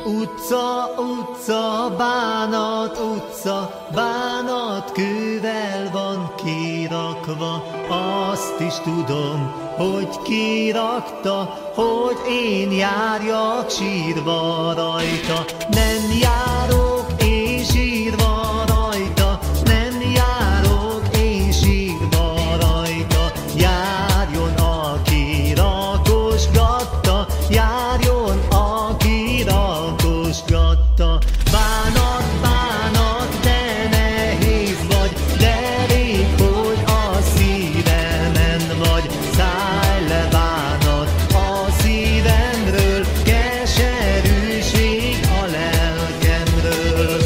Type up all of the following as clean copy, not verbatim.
Utca, utca, bánat, utca, bánat kővel van kirakva. Azt is tudom, hogy kirakta, hogy én járjak sírva rajta. Nem járok én sírva rajta, nem járok én sírva rajta. Járjon, aki rakosgatta, járjon, aki rakosgatta. Bánat, bánat, de nehéz vagy, de rég, hogy a szívemen vagy. Szállj le, bánat, a szívemről, keserűség a lelkemről.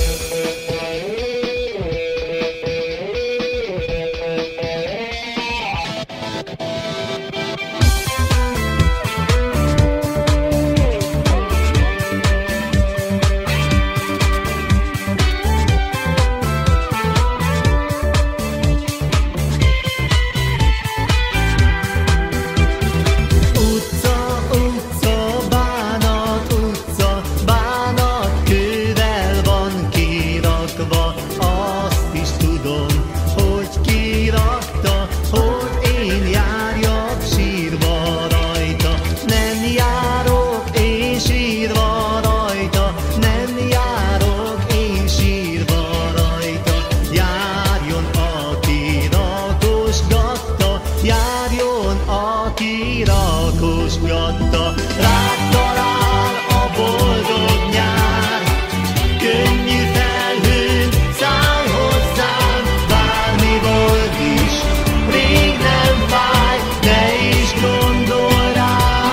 Azt is tudom, hogy kirakta, hogy én járjak sírva rajta. Nem járok én sírva rajta, nem járok én sírva rajta. Járjon, aki rakosgatta, járjon, aki rakosgatta. Rád talál a boldog nyár, könnyű felhőn szállj hozzám. Bármi volt is, rég nem fáj, ne is gondolj rá.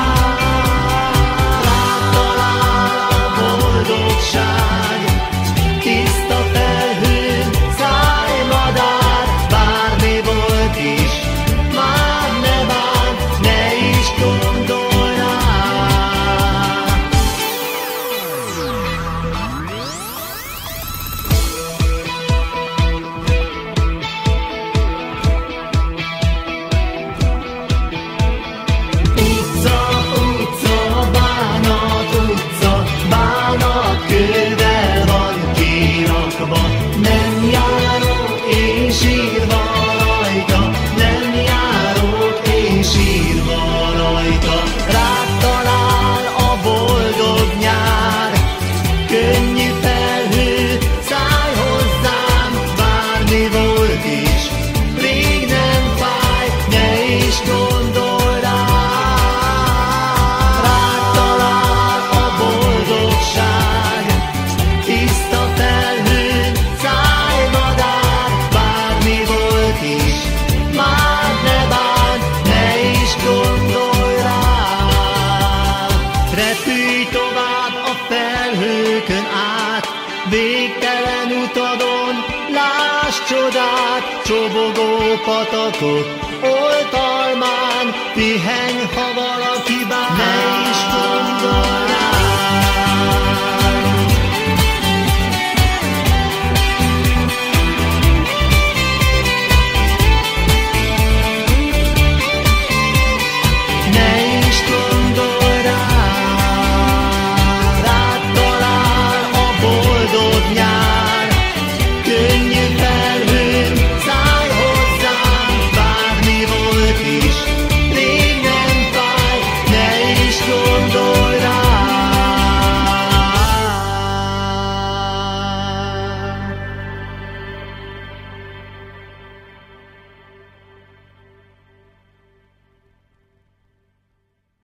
Rád talál a boldogság, tiszta felhőn szállj madár. Bármi volt is, már ne bánt, ne is gondolj rá. Bánat kővel van kirakva. Nem járok én sírva rajta, nem járok én sírva rajta. Rád talál a boldog nyár, könnyű felhő, szállj hozzám. Bármi volt is, rég nem fáj, ne is gondolj rá. Rád talál a boldogság, tiszta felhőn szállj madár. Bármi volt is, már ne bánt, ne is gondolj rá. Repülj tovább a felhőkön át, végtelen utadon láss csodát. Csobogó patakok oltalmán, pihenj, ha valaki bán.